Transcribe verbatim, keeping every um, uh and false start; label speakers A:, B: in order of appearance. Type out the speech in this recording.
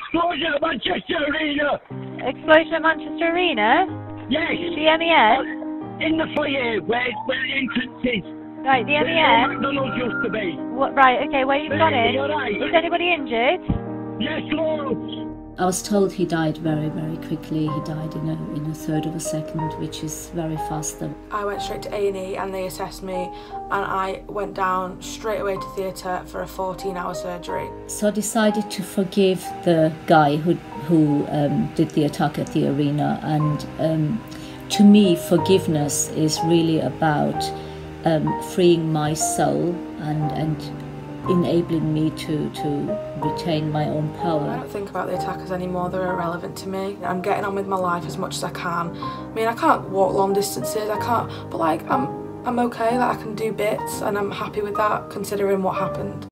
A: explosion at Manchester Arena.
B: Explosion at Manchester Arena?
A: Yes.
B: The M E S?
A: In the foyer where, where the entrance is.
B: Right, the M E
A: Where
B: S?
A: McDonald's used to be.
B: What, right, okay, where you've gone in?
A: You're right.
B: Is anybody injured?
A: Yes, loads.
C: I was told he died very, very quickly. He died in a, in a third of a second, which is very fast.
D: I went straight to A and E and they assessed me, and I went down straight away to theatre for a fourteen hour surgery.
C: So I decided to forgive the guy who, who um, did the attack at the arena, and um, to me forgiveness is really about um, freeing my soul and, and enabling me to, to retain my own power.
D: I don't think about the attackers anymore, they're irrelevant to me. I'm getting on with my life as much as I can. I mean, I can't walk long distances, I can't, but like, I'm, I'm okay, like I can do bits and I'm happy with that considering what happened.